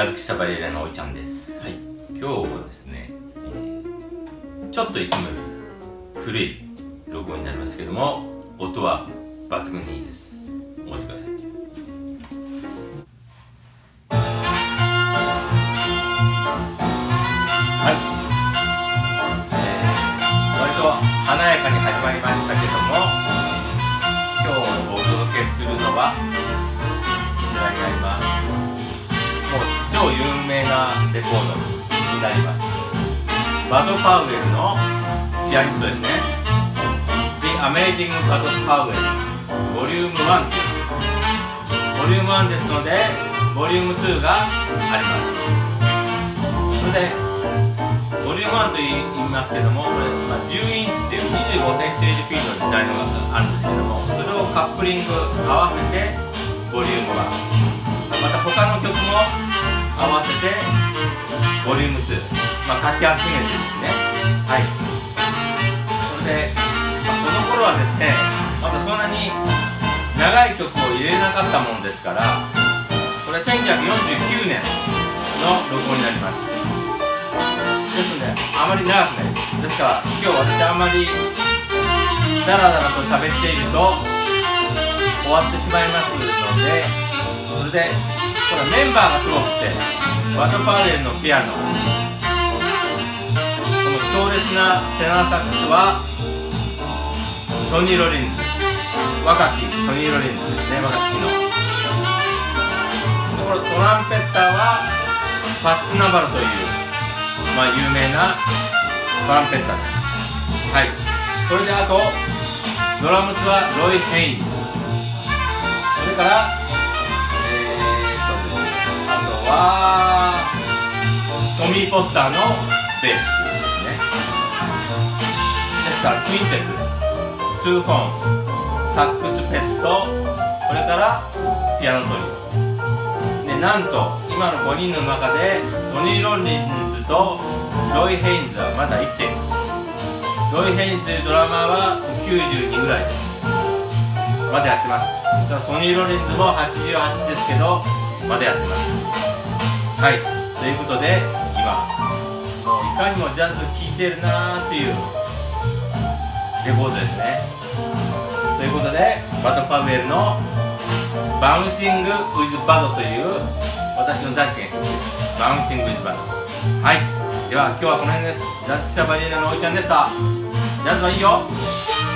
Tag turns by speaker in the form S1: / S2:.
S1: ャズ喫茶バリエラのおいちゃんです。はい、今日はですね、ちょっといつもより古い録音になりますけども、音は抜群にいいです。お待ちください。はい、割と華やかに始まりましたけども、今日お届けするのはこちらになります。もう超有名なレコードになります。バド・パウエルのピアニストですね。 The Amazing Bud Powell Vol. 1っていうやつです。Vol. 1ですので Vol. 2があります。それでVol. 1と言いますけども、これ、10インチっていう 25cm LP の時代のがあるんですけども、それをカップリング合わせてVol. 1、また他の曲も合わせてVol. 2、かき集めてですね。はい、それで、この頃はですね、まだそんなに長い曲を入れなかったもんですから、これ1949年の録音になります。ですのであまり長くないです。ですから今日私あんまりダラダラと喋っていると終わってしまいますので、それでこれメンバーがすごくて、バド・パウエルのピアノ、この強烈なテナーサックスはソニー・ロリンズ、若きソニー・ロリンズですね、若きの。でこれトランペッターはパッツ・ナバロという有名なトランペッターです。はい、それであとドラムスはロイ・ヘインズ、それからあとはトミー・ポッターのベースというですね。ですからクインテットです。2ホーン、サックスペット、これからピアノトリオで、なんと今の5人の中でソニー・ロリンズとロイ・ヘインズはまだ生きています。ロイ・ヘインズというドラマーは92ぐらいです。まだやってます。だからソニー・ロリンズも88ですけどまだやってます。はい、ということで今もういかにもジャズ聴いてるなーというレコードですね。ということでバド・パウエルのバウンシング・ウィズ・バドという私の大好きな曲です。バウンシング・ウィズ・バド。はい、では今日はこの辺です。ジャズ喫茶バリエラのおいちゃんでした。ジャズはいいよ。